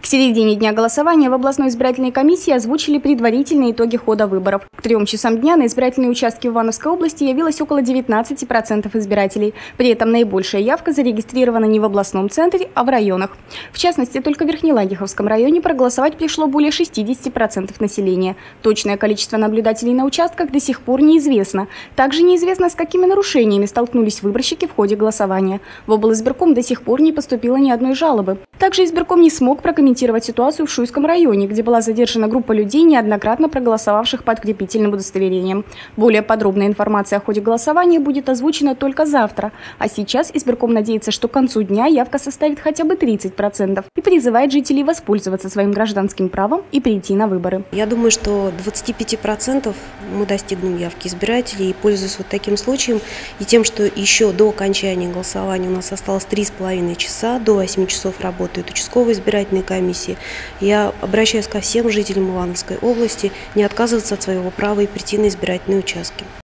середине дня голосования в областной избирательной комиссии озвучили предварительные итоги хода выборов. К 3 часам дня на избирательные участки в Ивановской области явилось около 19% избирателей. При этом наибольшая явка зарегистрирована не в областном центре, а в районах. В частности, только в Верхнеладиховском районе проголосовать пришло более 60% населения. Точное количество наблюдателей на участках до сих пор неизвестно. Также неизвестно, с какими нарушениями столкнулись выборщики в ходе голосования. В облизбирком до сих пор не поступило ни одной жалобы. Также избирком не смог прокомментировать ситуацию в Шуйском районе, где была задержана группа людей, неоднократно проголосовавших по открепительным удостоверениям. Более подробная информация о ходе голосования будет озвучена только завтра. А сейчас избирком надеется, что к концу дня явка составит хотя бы 30% и призывает жителей воспользоваться своим гражданским правом и прийти на выборы. Я думаю, что 25% мы достигнем явки избирателей, и пользуясь вот таким случаем и тем, что еще до окончания голосования у нас осталось 3,5 часа, до 8 часов работают участковые избирательные комиссии, я обращаюсь ко всем жителям Ивановской области не отказываться от своего права и прийти на избирательные участки.